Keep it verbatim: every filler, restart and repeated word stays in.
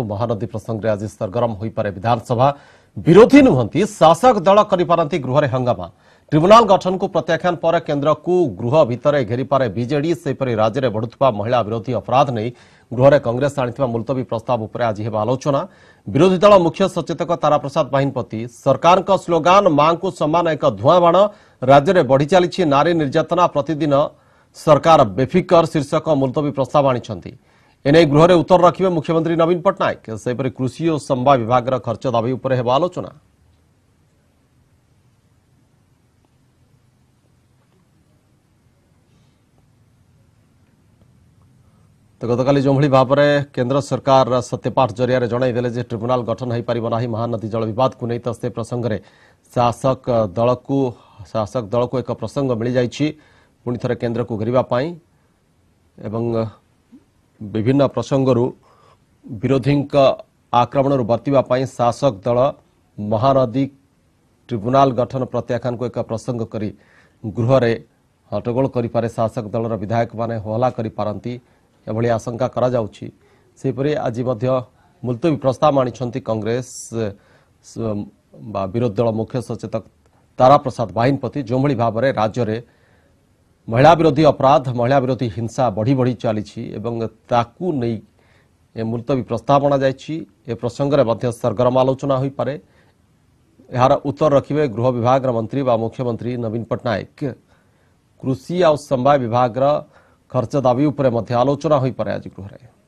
महानदी प्रसंग में आज सरगरम हो पारे विधानसभा। विरोधी नुहंती शासक दल करिपारंती गृह हंगामा। ट्रिब्यूनाल गठन को प्रत्याख्यान पर केन्द्र को गृह भितर घेरी पारे बीजेडी। सेपरि राज्य में बढ़ुवा महिला विरोधी अपराध नहीं गृह कांग्रेस आनी मुलतवी प्रस्ताव उपर आज हेबा आलोचना। विरोधी दल मुख्य सचेतक तारा प्रसाद बाहिनपति सरकार का स्लोगान मां को सम्मान एक धुआं बाण। राज्य में बढ़ी चली नारी निर्यातना प्रतिदिन सरकार बेफिकर शीर्षक मुलतवी प्रस्ताव आनी। एने गृह में उत्तर रखिबे मुख्यमंत्री नवीन पट्टनायक। सेपरि कृषि और संबा विभाग खर्च दाबी उपर हेबा आलोचना। तो गतकाली जो भाव में केन्द्र सरकार सत्यपाठ जरिया जनईदे जे ट्रिब्यूनाल गठन हो पार ना महानदी जल विवाद को नहीं तो से प्रसंग में शासक दल को शासक दल को एक प्रसंग मिल जाइए पुणी थे केन्द्र को घेरवाई एवं विभिन्न प्रसंगरू विरोधी आक्रमण बर्तवाई शासक दल महानदी ट्रिब्यूनाल गठन प्रत्याख्यान को एक प्रसंग करी गृह रे हट्टगोल करें शासक दलर विधायक माने हल्ला करिपारंती एभली आशंका करा जाउछि। सेपरि आज मुलतवी प्रस्ताव आनी कांग्रेस विरोधी दल मुख्य सचेतक तारा प्रसाद बाहिनपति जो भाव में राज्य में महिला विरोधी अपराध महिला विरोधी हिंसा बढ़ी बढ़ी चली ताकू नहीं मुलतवी प्रस्ताव अणा जाए प्रसंग में सरगरम आलोचना हो पारे। यार उत्तर रखिबे गृह विभाग मंत्री व मुख्यमंत्री नवीन पट्टनायक। कृषि और संबा विभाग खर्च दाबी उपर आलोचना हो पारे आज गृह में।